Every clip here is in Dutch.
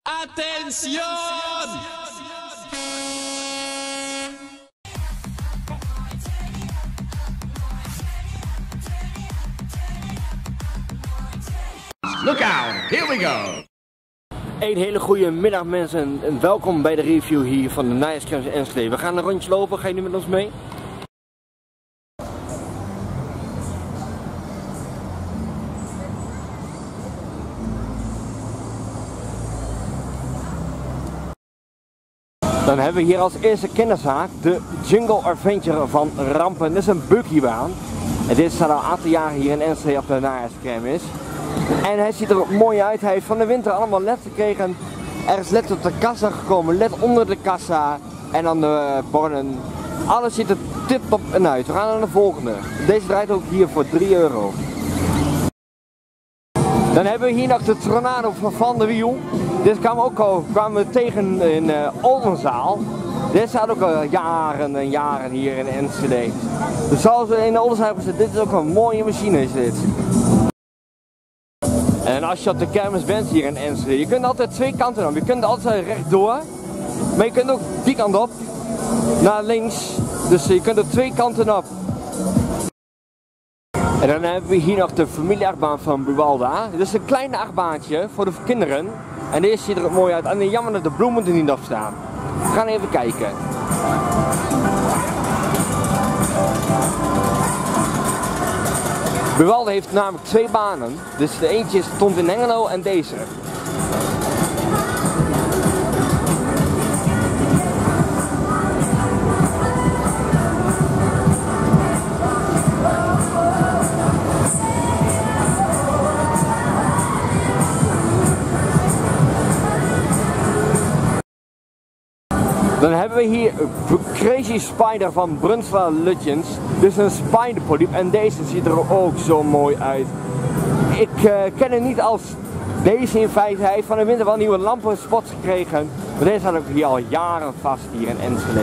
Attention! Look out, here we go! Een hele goede middag mensen en welkom bij de review hier van de Najaarscrèmes in Enschede. We gaan een rondje lopen, ga je nu met ons mee? Dan hebben we hier als eerste kinderzaak de Jungle Adventure van Rampen. Dit is een buggybaan. En dit staat al een aantal jaren hier in Enschede op de Najaarscrèmes. En hij ziet er ook mooi uit. Hij heeft van de winter allemaal LED gekregen. Er is LED op de kassa gekomen, LED onder de kassa en dan de borden. Alles ziet er tip-top en uit. We gaan naar de volgende. Deze draait ook hier voor 3 euro. Dan hebben we hier nog de Tornado van Van der Wiel. Dit kwamen we tegen in Oldenzaal. Dit staat ook al jaren en jaren hier in Enschede. Dus zoals we in de Oldenzaal hebben gezet, dit is ook een mooie machine is dit. En als je op de kermis bent hier in Enschede, je kunt altijd twee kanten op. Je kunt altijd rechtdoor, maar je kunt ook die kant op, naar links. Dus je kunt er twee kanten op. En dan hebben we hier nog de familieachtbaan van Buwalda. Dit is een klein achtbaantje voor de kinderen. En deze ziet er ook mooi uit. En jammer dat de bloemen er niet op staan. We gaan even kijken. Buwalda heeft namelijk 2 banen. Dus de eentje stond in Hengelo en deze. Dan hebben we hier Crazy Spider van Brunswell Legends. Dit is een spiderpolyp en deze ziet er ook zo mooi uit. Ik ken het niet als deze in feite. Hij heeft van de winter wel nieuwe lampenspots gekregen. Maar deze staat ook hier al jaren vast hier in Enschede.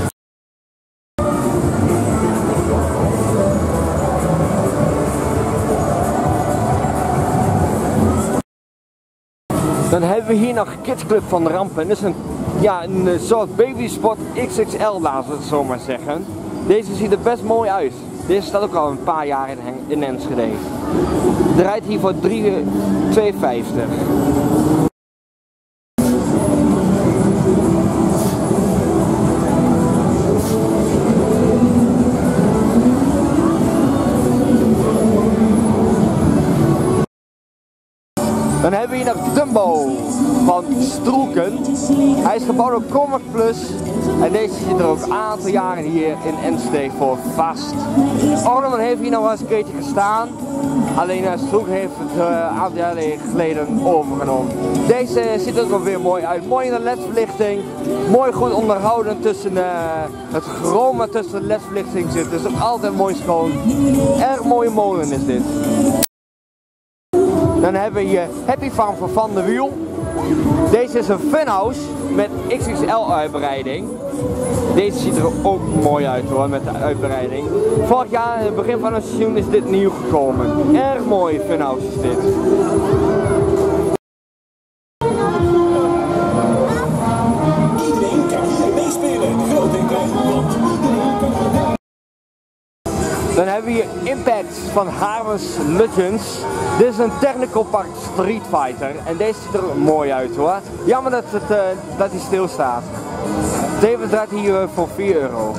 Dan hebben we hier nog Kids Club van Rampen. Dit is een soort babyspot XXL, laten we het zo maar zeggen. Deze ziet er best mooi uit. Deze staat ook al een paar jaar in Enschede. De rijdt hier voor 2,50. Dan hebben we hier nog Dumbo van Stroelken. Hij is gebouwd door Comac Plus. En deze zit er ook een aantal jaren hier in Enschede voor vast. Ornament heeft hier nog wel eens een keertje gestaan. Alleen Stroelken heeft het een aantal jaren geleden overgenomen. Deze ziet er ook weer mooi uit. Mooi in de ledverlichting. Mooi goed onderhouden tussen het chroom wat tussen de ledverlichting zit. Dus ook altijd mooi schoon. Erg mooie molen is dit. Dan hebben we hier Happy Farm van Van der Wiel. Deze is een funhouse met XXL uitbreiding. Deze ziet er ook mooi uit hoor, met de uitbreiding. Vorig jaar, in het begin van het seizoen, is dit nieuw gekomen. Erg mooi funhouse is dit. Iedereen kan meespelen. Grote Dan hebben we hier Impact van Harmens Legends. Dit is een Technical Park Street Fighter en deze ziet er mooi uit hoor. Jammer dat hij stilstaat. Deze draait hier voor 4 euro.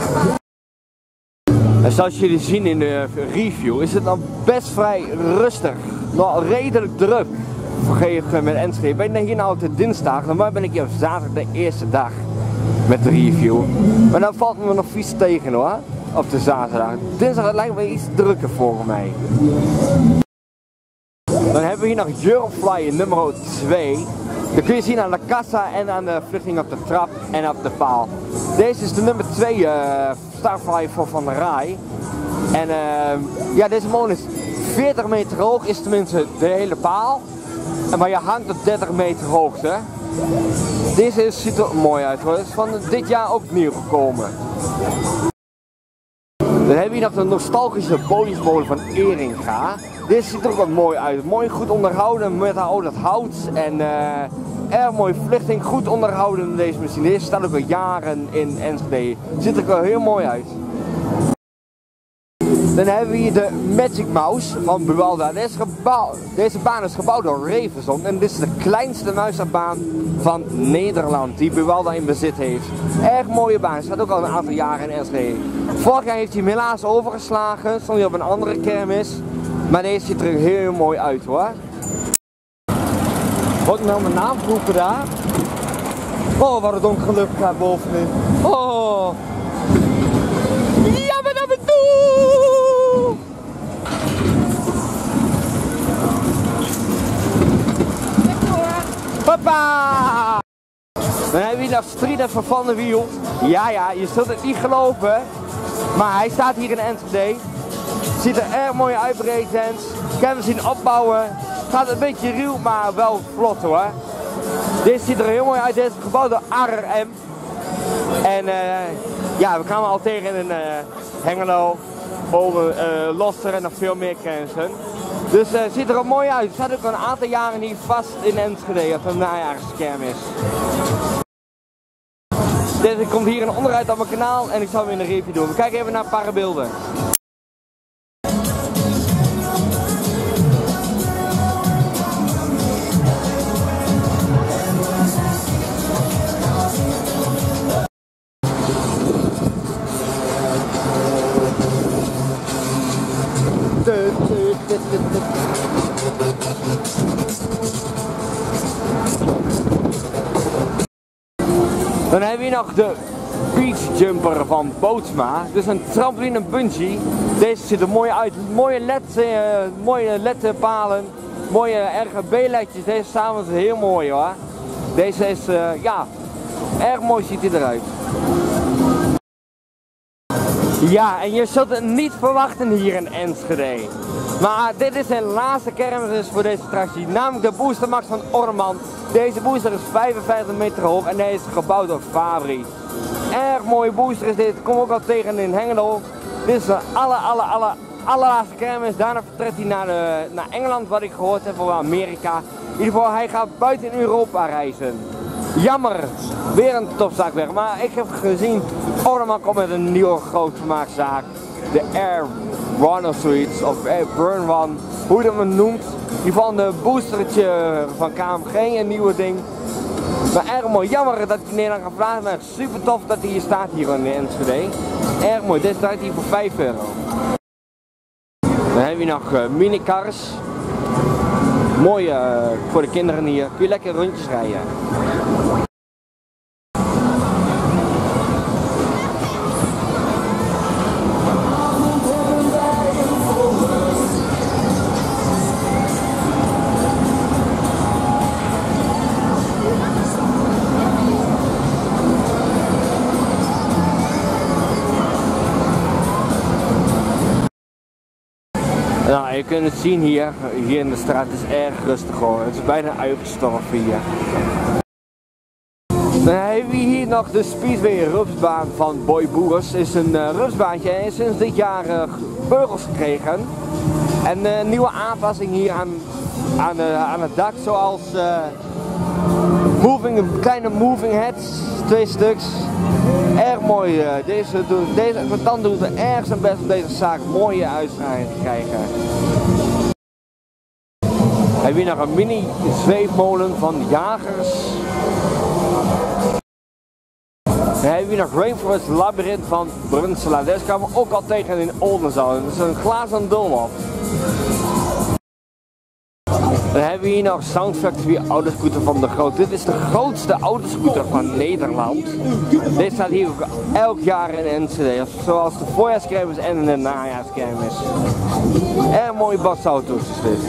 En zoals jullie zien in de review is het dan best vrij rustig. Nog redelijk druk. Vergeet met Enschede. Ik ben hier nou op de dinsdag, normaal ben ik hier op zaterdag de eerste dag met de review. Maar dan valt me nog vies tegen hoor. Op de zaterdag. Dinsdag lijkt me iets drukker volgens mij. Dan hebben we hier nog Eurofly nummer 2. Dat kun je zien aan de kassa en aan de vluchting op de trap en op de paal. Deze is de nummer 2 Starfly voor Van der Rai. En ja, deze molen is 40 meter hoog, is tenminste de hele paal. Maar je hangt op 30 meter hoogte. Deze ziet er mooi uit hoor. Het is van dit jaar ook nieuw gekomen. Dan hebben we hier nog de nostalgische bootjesmolen van Eringa. Dit ziet er ook wat mooi uit. Mooi goed onderhouden met dat hout en erg mooie verlichting, goed onderhouden in deze machine. Deze staat ook al jaren in Enschede. Ziet er wel heel mooi uit. Dan hebben we hier de Magic Mouse van Buwalda. Deze baan is gebouwd door Revenson en dit is de kleinste muizerbaan van Nederland die Buwalda in bezit heeft. Erg mooie baan, staat ook al een aantal jaren in Enschede. Vorig jaar heeft hij hem helaas overgeslagen, stond hij op een andere kermis. Maar deze ziet er heel mooi uit hoor. Wordt ik nou mijn naam geroepen daar? Oh, wat een ongeluk gaat bovenin. Oh. Ja, maar naar me toe! Hoppa! Dan hebben we hier nog Strieder van Van der Wiel. Ja, je zult het niet geloven. Maar hij staat hier in Enschede. Ziet er erg mooi uit, breakdance. Ik heb hem zien opbouwen. Gaat een beetje ruw, maar wel vlot hoor. Deze ziet er heel mooi uit. Deze is gebouwd door ARM. En ja, we kwamen al tegen in Hengelo, Losser en nog veel meer kennissen. Dus het ziet er ook mooi uit. Het staat ook al een aantal jaren hier vast in Enschede op een najaarskermis. Deze komt hier in onderuit op mijn kanaal en ik zal hem in de review doen. We kijken even naar een paar beelden. Dan hebben we hier nog de Beach Jumper van Bootsma. Dus een trampoline bungee. Deze ziet er mooi uit. Mooie LED-palen. Mooie RGB-ledjes. Deze samen is heel mooi hoor. Deze is ja, erg mooi ziet hij eruit. Ja, en je zult het niet verwachten hier in Enschede. Maar dit is de laatste kermis voor deze attractie, namelijk de Booster Max van Orman. Deze booster is 55 meter hoog en hij is gebouwd door Fabri. Erg mooie booster is dit, kom ook al tegen in Hengelo. Dit is de allerlaatste kermis, daarna vertrekt hij naar Engeland wat ik gehoord heb, of Amerika. In ieder geval, hij gaat buiten Europa reizen. Jammer, weer een topzaak maar ik heb gezien, Orman komt met een nieuwe grootvermaakzaak. De Air One of zoiets, of Air Burn One, hoe je dat noemt. Die van de boostertje van KMG, een nieuwe ding. Maar erg mooi, jammer dat hij in Nederland gevraagd, maar super tof dat hij hier staat hier in de Enschede. Erg mooi, dit draait hier voor 5 euro. Dan hebben we nog minicars. Mooi voor de kinderen hier, kun je lekker rondjes rijden. Nou, je kunt het zien hier in de straat, het is erg rustig hoor. Het is bijna uitgestorven hier. Dan hebben we hier nog de Speedway rupsbaan van Boy Boers. Het is een rupsbaantje en heeft sinds dit jaar beugels gekregen. En een nieuwe aanpassing hier aan het dak, zoals kleine moving heads, 2 stuks. Erg mooi, deze exploitant doet er erg zijn best om deze zaak mooie uitstraling te krijgen. Hij heeft hier nog een mini zweefmolen van Jagers. Dan hebben we nog Rainforest Labyrinth van Brunsela. Deze kwamen we ook al tegen in Oldenzaal. Dat is een glazen doolhof. Dan hebben we hier nog Sound Factory autoscooter van de Groot. Dit is de grootste autoscooter van Nederland. Dit staat hier ook elk jaar in Enschede, zoals de voorjaarskermis en de najaarskermis. Erg mooie basauto's is dit.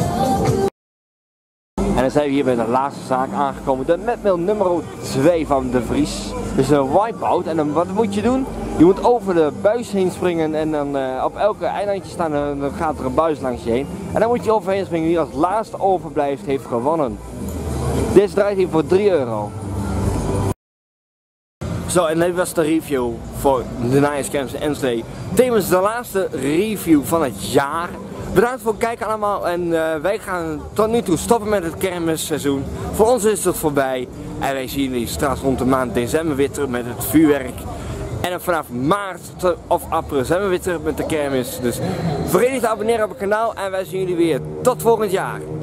En dan zijn we hier bij de laatste zaak aangekomen, de metmail nummer 2 van De Vries. Dus een wipeout. En dan, wat moet je doen? Je moet over de buis heen springen en dan op elke eilandje staan en dan gaat er een buis langs je heen. En dan moet je overheen springen. Wie als laatste overblijft heeft gewonnen. Dit draait hier voor 3 euro. Zo, en dit was de review voor de najaarskermis in Enschede. Tevens de laatste review van het jaar. Bedankt voor het kijken allemaal en wij gaan tot nu toe stoppen met het kermisseizoen. Voor ons is het voorbij en wij zien jullie straks rond de maand december weer terug met het vuurwerk. En dan vanaf maart of april zijn we weer terug met de kermis. Dus vergeet niet te abonneren op het kanaal en wij zien jullie weer tot volgend jaar.